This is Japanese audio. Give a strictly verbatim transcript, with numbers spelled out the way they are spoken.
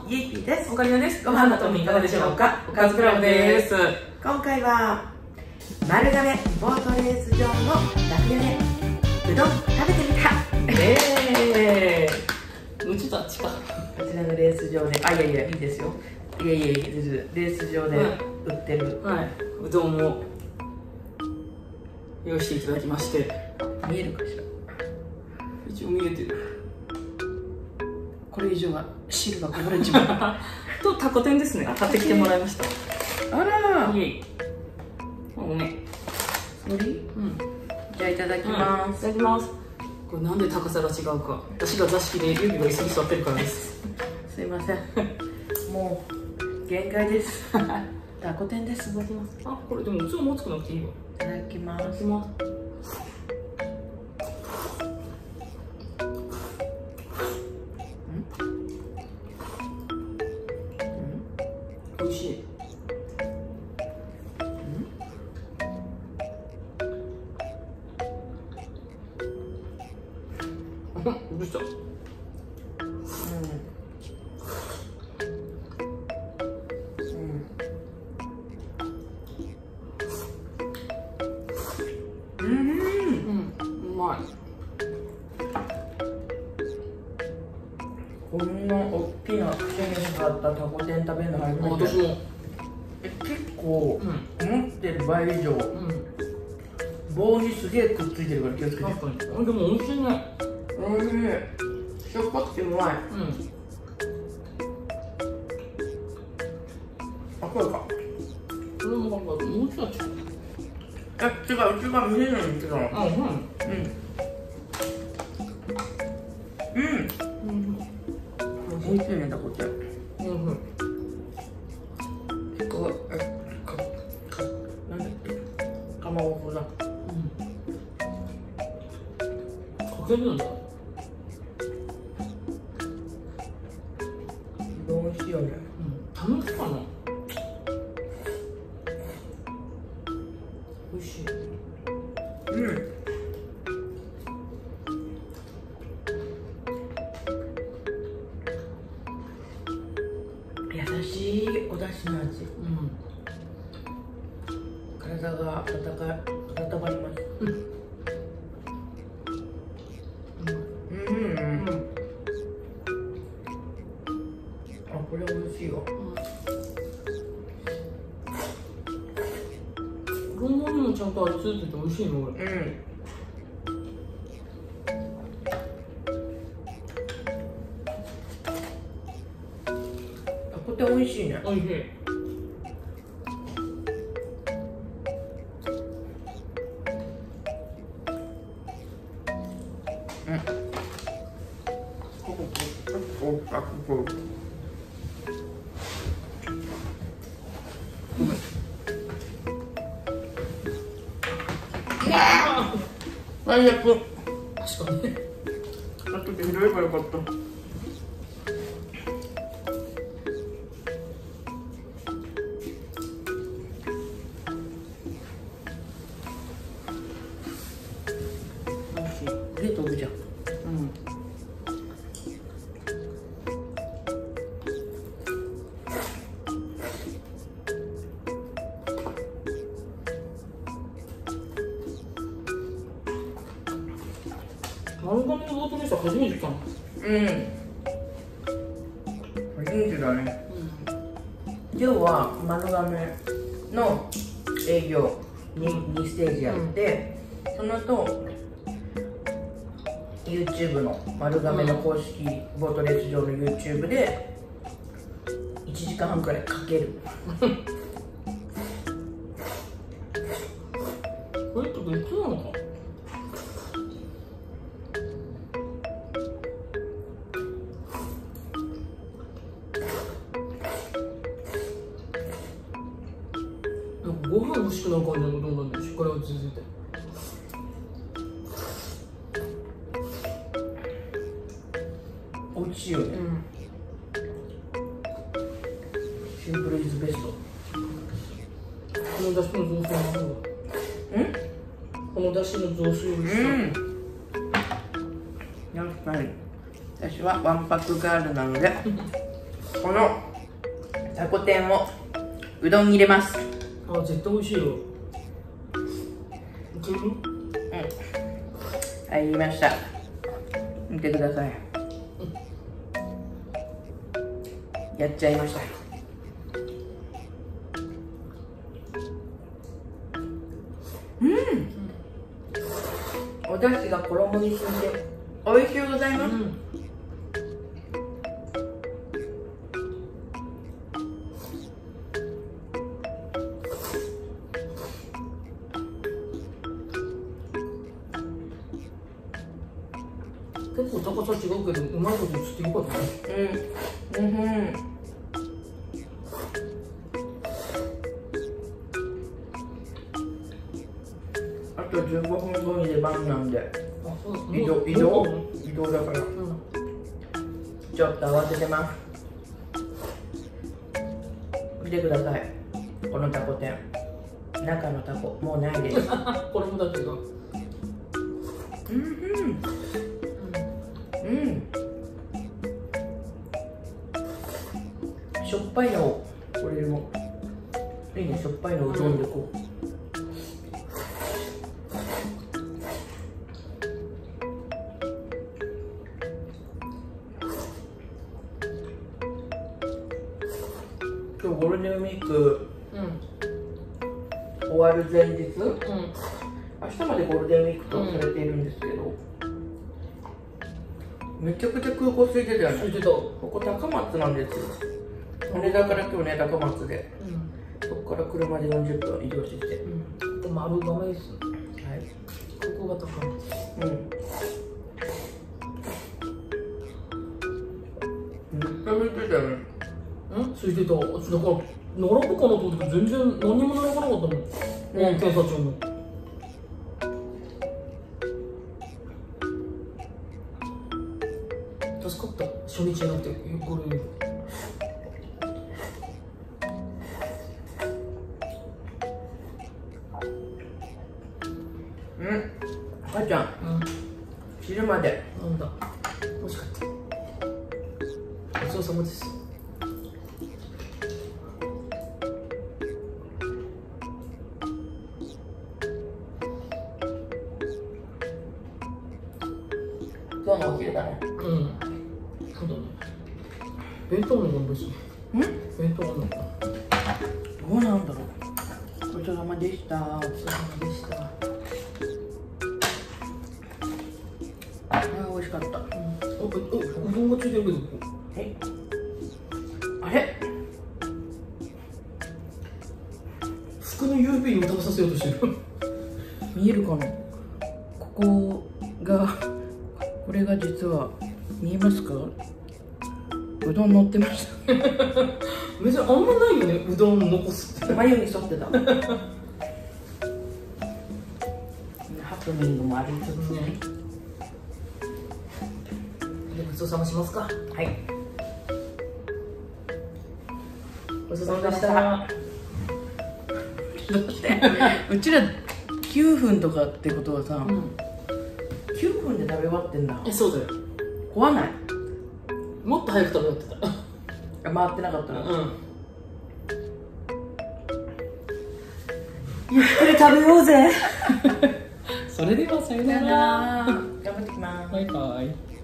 ゆいぴーです。 おかりなです。ご飯のともいかがでしょうか。おかずクラブです。 今回は丸亀ボートレース場の楽屋でうどん食べてみた。 えー、うちとあっちか。 こちらのレース場で、あ、いやいやいいですよ。いやいやいや、レース場で売ってる、 はい、はい、うどんを用意していただきまして。 見えるかしら。 一応見えてる。 これ以上は汁がこぼれちまう。 とタコ天ですね。買ってきてもらいました。 あらー。いえ。ごめん。 それ？うん。じゃあいただきます。 いただきます。これなんで高さが違うか。私が座敷で指が椅子に座ってるからです。 すいません。もう限界です。タコ天です。いただきます。 あ、これでも器も熱くなくていいわ。 いただきます。 いただきます。美味しい。どうした？うん。うん。うん。うまい。 こんな大きなくせに使ったタコ天食べるの初めて。 私も。 え、結構、うん、思ってる倍以上、うん、棒にすげえくっついてるから気をつけて。 確かに。でも美味しいね。 おいしい。しょっぱくてうまい。うん。あ、これか。 これもなんかもうちょっと違う。 え、違う、一番見えるのに違う。 あ、うん。うん。 うん。うん。美味しいね、タコ天。うんうん。こう、え、か、か、なんだっけ。かまぼこだ。 うん。かけるんだ。 美味しいよね。 うん。楽しいかな。美味しい。 うん。優しいお出汁の味。うん。体が温か、温まります。うん。うん。うん。うん。あ、これ美味しいわ。 衣にもちゃんと味ついてて美味しいのこれ。うん。タコ天美味しいね。美味しい。うん。ここここここ。最悪。 確かにね。あとで拾えばよかった。おいしい。冷凍じゃん。うん。 丸亀のボートレースは初めて来たの。 うん。初めてだね。うん、今日は丸亀の営業ににステージやって、うん、その後 YouTube の丸亀の公式ボートレース場の YouTube でいちじかんはんくらいかける。 これって別なのか。ご飯欲しくなる感じのうどんなんでしっかり味ついて。 美味しいよね。うん、シンプルイズベスト。 このだしの雑炊の方が。ん？このだしの雑炊をした。うん。 やっぱり私はわんぱくガールなのでこのタコ天をうどんに入れます。 あ、絶対美味しいよ。いける？ うん、入りました。見てください、うん、やっちゃいました。うん、うん、お出汁が衣に染みて美味しゅうございます。うん、 結構高さ違うけど、うまいこと釣ってよかったね。 うん、うん、うん。あとじゅうごふんごに出番なんで。あ、そう。移動、移動、移動だから。うん、ちょっと慌ててます。見てください。このタコ天。中のタコ、もうないです。 これもだけど。 うん、うん。うん、しょっぱいのをこれもいいね。しょっぱいのをうどんでこう、今日ゴールデンウィーク、うん、終わる前日、うん、明日までゴールデンウィークとされているんですけど、めちゃくちゃ空港空いてたよね。空いてた。ここ高松なんですよ。羽田から今日ね、高松で、うん、そこから車でよんじゅっぷん移動してきて、うん、でも丸亀です。はい、空港が高松。うん、めっちゃ空いてたよね。 うん、空いてた。だから並ぶかなと思ったけど全然何にも並ばなかったもん、うん、検査中も。助かった。初日じゃなくてこれ。 うん、母ちゃん、うん、昼までなんだ。美味しかった。ごちそうさまです。 今日のお昼だね。うん、 そうだね。弁当のなんですよ。ん？弁当の。どうなんだろう。ごちそうさまでした。 ごちそうさまでした。 ああ、美味しかった。うん、あ、うどんがついてるけど。 え？あれ？ 服の ユーブイ を食べさせようとしてる。 見えるかな。ここが、これが実は見えますか？うどん乗ってました。 珍しい、あんまないよね、うどん残すって。 眉に沿ってた。ハプニングもありつつね。 ごちそうさましますか。 はい。 ごちそうさまでした。 うちらきゅうふんとかってことはさ、うん、きゅうふんで食べ終わってんだ。 え、そうだよ。 怖ない？ もっと早く食べようってた。 回ってなかったら、うん、 ゆっくり食べようぜ。それではさよなら。 頑張ってきます。 バイバイ。